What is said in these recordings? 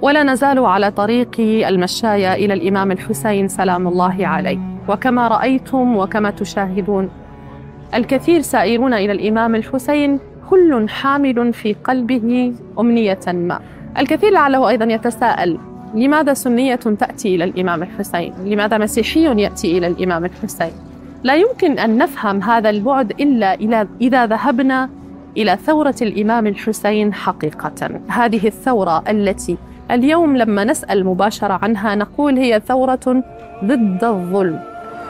ولا نزال على طريق المشاية إلى الإمام الحسين سلام الله عليه، وكما رأيتم وكما تشاهدون الكثير سائرون إلى الإمام الحسين، كل حامل في قلبه أمنية ما. الكثير لعله أيضا يتساءل: لماذا سنية تأتي إلى الإمام الحسين؟ لماذا مسيحي يأتي إلى الإمام الحسين؟ لا يمكن أن نفهم هذا البعد إلا إذا ذهبنا إلى ثورة الإمام الحسين حقيقة. هذه الثورة التي اليوم لما نسأل مباشرة عنها نقول هي ثورة ضد الظلم.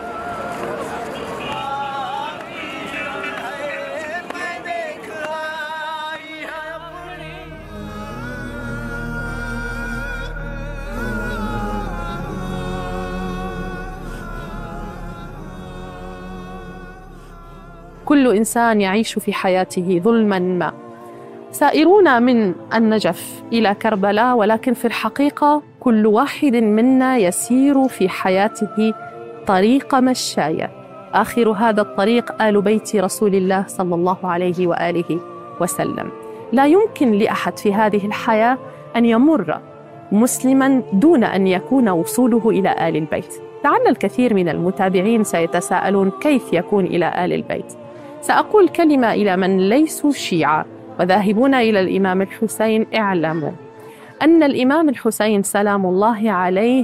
كل إنسان يعيش في حياته ظلماً ما. سائرون من النجف إلى كربلاء، ولكن في الحقيقة كل واحد منا يسير في حياته طريق مشاية. آخر هذا الطريق آل بيت رسول الله صلى الله عليه وآله وسلم. لا يمكن لأحد في هذه الحياة أن يمر مسلماً دون أن يكون وصوله إلى آل البيت. لعل الكثير من المتابعين سيتساءلون: كيف يكون إلى آل البيت؟ سأقول كلمة إلى من ليسوا شيعة وذاهبون إلى الإمام الحسين: اعلموا أن الإمام الحسين سلام الله عليه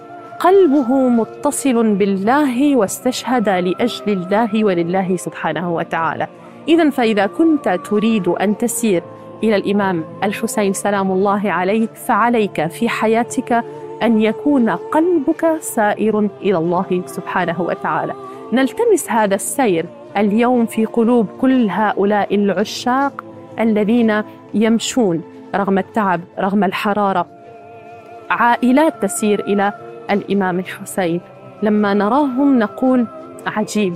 قلبه متصل بالله، واستشهد لأجل الله ولله سبحانه وتعالى. إذن فإذا كنت تريد أن تسير إلى الإمام الحسين سلام الله عليه، فعليك في حياتك أن يكون قلبك سائر إلى الله سبحانه وتعالى. نلتمس هذا السير اليوم في قلوب كل هؤلاء العشاق الذين يمشون رغم التعب، رغم الحرارة، عائلات تسير إلى الإمام الحسين. لما نراهم نقول: عجيب.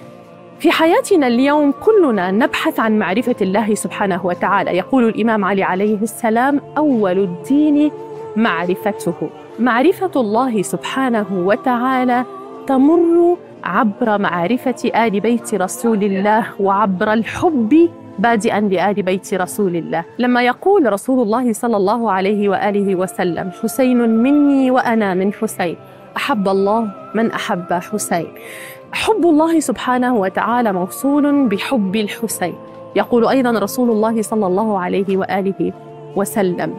في حياتنا اليوم كلنا نبحث عن معرفة الله سبحانه وتعالى. يقول الإمام علي عليه السلام: أول الدين معرفته. معرفة الله سبحانه وتعالى تمر عبر معرفة آل بيت رسول الله، وعبر الحب بادئا لآل بيت رسول الله. لما يقول رسول الله صلى الله عليه وآله وسلم: حسين مني وأنا من حسين، أحب الله من أحب حسين. حب الله سبحانه وتعالى موصول بحب الحسين. يقول أيضا رسول الله صلى الله عليه وآله وسلم: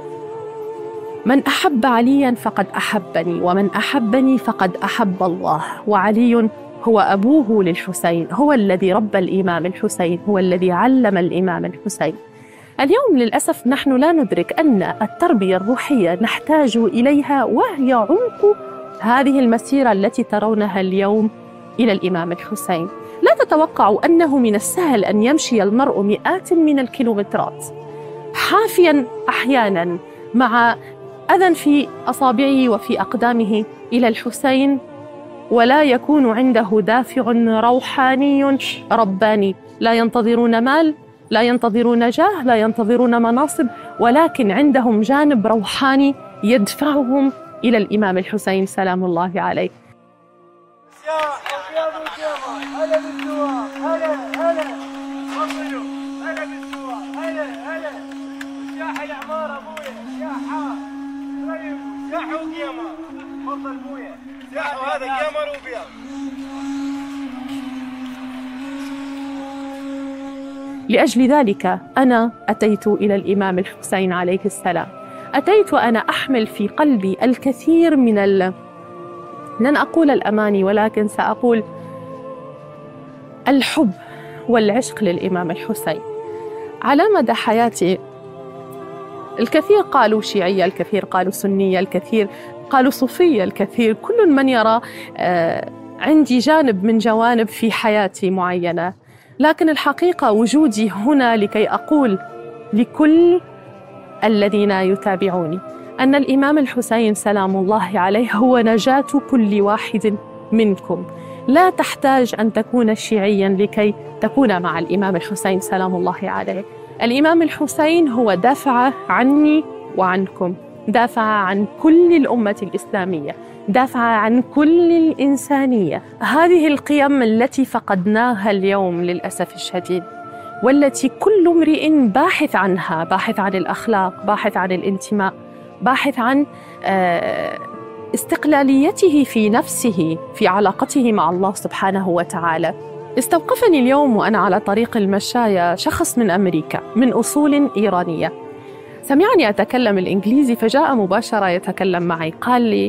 من أحب عليا فقد أحبني، ومن أحبني فقد أحب الله. وعلي هو أبوه للحسين، هو الذي ربى الإمام الحسين، هو الذي علم الإمام الحسين. اليوم للأسف نحن لا ندرك أن التربية الروحية نحتاج إليها، وهي عمق هذه المسيرة التي ترونها اليوم إلى الإمام الحسين. لا تتوقعوا أنه من السهل أن يمشي المرء مئات من الكيلومترات حافياً أحياناً مع أذى في أصابعه وفي أقدامه إلى الحسين، ولا يكون عنده دافع روحاني رباني. لا ينتظرون مال، لا ينتظرون جاه، لا ينتظرون مناصب، ولكن عندهم جانب روحاني يدفعهم إلى الإمام الحسين سلام الله عليه. لأجل ذلك أنا أتيت إلى الإمام الحسين عليه السلام. أتيت وأنا أحمل في قلبي الكثير من لن أقول الأماني، ولكن سأقول الحب والعشق للإمام الحسين. على مدى حياتي الكثير قالوا شيعية، الكثير قالوا سنية، الكثير قالوا صوفية، الكثير، كل من يرى عندي جانب من جوانب في حياتي معينة. لكن الحقيقة وجودي هنا لكي أقول لكل الذين يتابعوني أن الإمام الحسين سلام الله عليه هو نجاة كل واحد منكم. لا تحتاج أن تكون شيعياً لكي تكون مع الإمام الحسين سلام الله عليه. الإمام الحسين هو دافع عني وعنكم، دافع عن كل الأمة الإسلامية، دافع عن كل الإنسانية. هذه القيم التي فقدناها اليوم للأسف الشديد، والتي كل امرئ باحث عنها، باحث عن الأخلاق، باحث عن الانتماء، باحث عن استقلاليته في نفسه في علاقته مع الله سبحانه وتعالى. استوقفني اليوم وأنا على طريق المشاية شخص من أمريكا من أصول إيرانية، سمعني أتكلم الإنجليزي فجاء مباشرة يتكلم معي، قال لي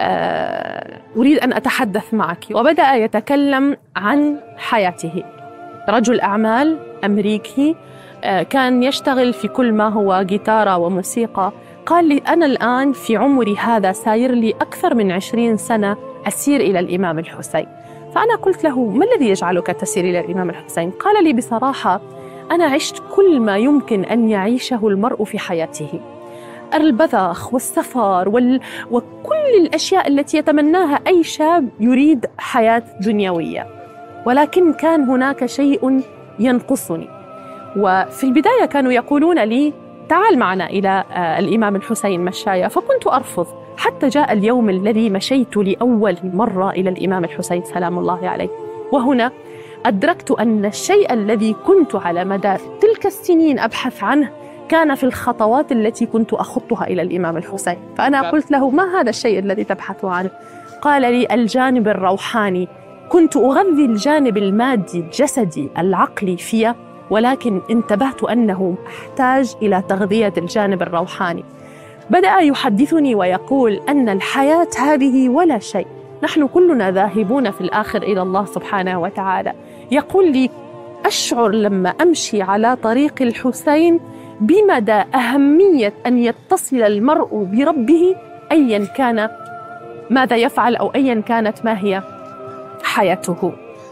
أريد أن أتحدث معك، وبدأ يتكلم عن حياته. رجل أعمال أمريكي، كان يشتغل في كل ما هو جيتارة وموسيقى. قال لي أنا الآن في عمري هذا ساير لي أكثر من 20 سنة أسير إلى الإمام الحسين. فأنا قلت له ما الذي يجعلك تسير إلى الإمام الحسين؟ قال لي بصراحة أنا عشت كل ما يمكن أن يعيشه المرء في حياته، البذخ والسفر وكل الأشياء التي يتمناها أي شاب يريد حياة دنيوية، ولكن كان هناك شيء ينقصني. وفي البداية كانوا يقولون لي تعال معنا إلى الإمام الحسين مشاية، فكنت أرفض، حتى جاء اليوم الذي مشيت لأول مرة إلى الإمام الحسين سلام الله عليه. وهنا أدركت أن الشيء الذي كنت على مدى تلك السنين أبحث عنه كان في الخطوات التي كنت أخطها إلى الإمام الحسين. فأنا قلت له ما هذا الشيء الذي تبحث عنه؟ قال لي الجانب الروحاني. كنت أغذي الجانب المادي الجسدي العقلي فيه، ولكن انتبهت أنه أحتاج إلى تغذية الجانب الروحاني. بدأ يحدثني ويقول أن الحياة هذه ولا شيء، نحن كلنا ذاهبون في الآخر إلى الله سبحانه وتعالى. يقول لي أشعر لما أمشي على طريق الحسين بمدى أهمية أن يتصل المرء بربه أيا كان ماذا يفعل أو أيا كانت ما هي حياته.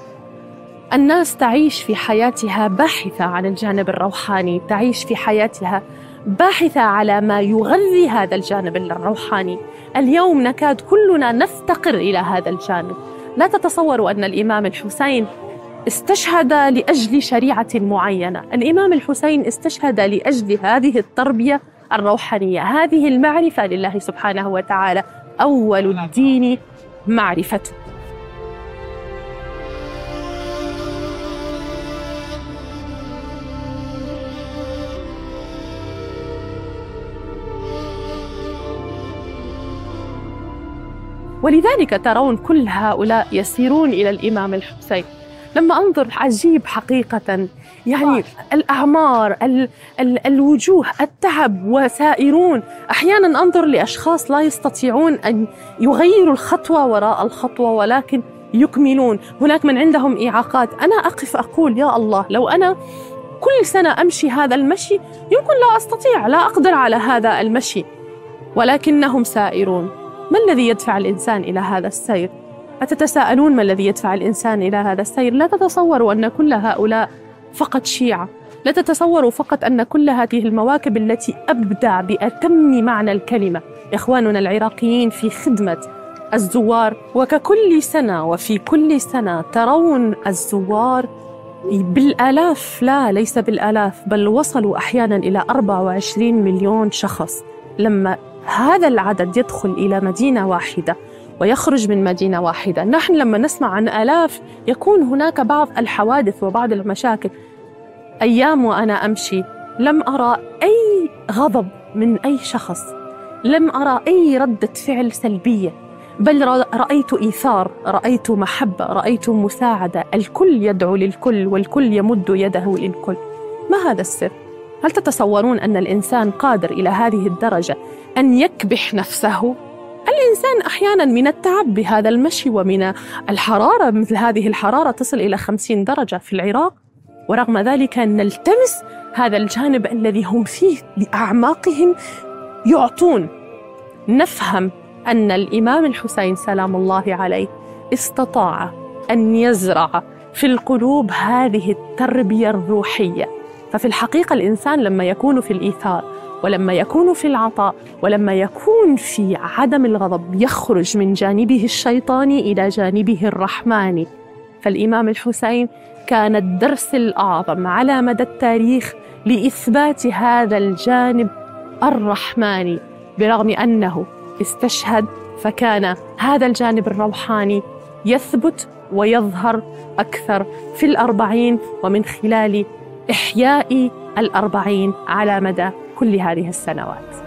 الناس تعيش في حياتها باحثة عن الجانب الروحاني، تعيش في حياتها باحثة على ما يغذي هذا الجانب الروحاني. اليوم نكاد كلنا نفتقر إلى هذا الجانب. لا تتصوروا أن الإمام الحسين استشهد لأجل شريعة معينة، الإمام الحسين استشهد لأجل هذه التربية الروحانية، هذه المعرفة لله سبحانه وتعالى. أول الدين معرفته. ولذلك ترون كل هؤلاء يسيرون إلى الإمام الحسين. لما أنظر عجيب حقيقة، يعني الأعمار، الوجوه، التعب، وسائرون. أحيانا أنظر لأشخاص لا يستطيعون أن يغيروا الخطوة وراء الخطوة ولكن يكملون. هناك من عندهم إعاقات. أنا أقف أقول يا الله لو أنا كل سنة أمشي هذا المشي يمكن لا أستطيع، لا أقدر على هذا المشي، ولكنهم سائرون. ما الذي يدفع الإنسان إلى هذا السير؟ أتتساءلون ما الذي يدفع الإنسان إلى هذا السير؟ لا تتصوروا أن كل هؤلاء فقط شيعة، لا تتصوروا فقط أن كل هذه المواكب التي أبدع بأتم معنى الكلمة إخواننا العراقيين في خدمة الزوار. وككل سنة وفي كل سنة ترون الزوار بالآلاف، لا ليس بالآلاف، بل وصلوا أحيانا إلى 24 مليون شخص. لما هذا العدد يدخل إلى مدينة واحدة ويخرج من مدينة واحدة، نحن لما نسمع عن آلاف يكون هناك بعض الحوادث وبعض المشاكل. أيام وأنا أمشي لم أرى أي غضب من أي شخص، لم أرى أي ردة فعل سلبية، بل رأيت إيثار، رأيت محبة، رأيت مساعدة. الكل يدعو للكل والكل يمد يده للكل. ما هذا السر؟ هل تتصورون أن الإنسان قادر إلى هذه الدرجة أن يكبح نفسه؟ الإنسان أحياناً من التعب بهذا المشي ومن الحرارة، مثل هذه الحرارة تصل إلى 50 درجة في العراق، ورغم ذلك نلتمس هذا الجانب الذي هم فيه بأعماقهم يعطون. نفهم أن الإمام الحسين سلام الله عليه استطاع أن يزرع في القلوب هذه التربية الروحية. ففي الحقيقة الإنسان لما يكون في الإيثار ولما يكون في العطاء ولما يكون في عدم الغضب يخرج من جانبه الشيطاني إلى جانبه الرحماني. فالإمام الحسين كان الدرس الأعظم على مدى التاريخ لإثبات هذا الجانب الرحماني، برغم أنه استشهد فكان هذا الجانب الروحاني يثبت ويظهر أكثر في الأربعين، ومن خلال إحياء الأربعين على مدى كل هذه السنوات.